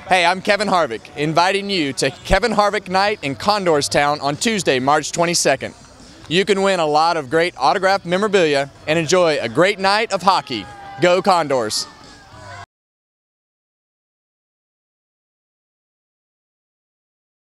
Hey, I'm Kevin Harvick, inviting you to Kevin Harvick Night in Condors Town on Tuesday, March 22nd. You can win a lot of great autographed memorabilia and enjoy a great night of hockey. Go Condors!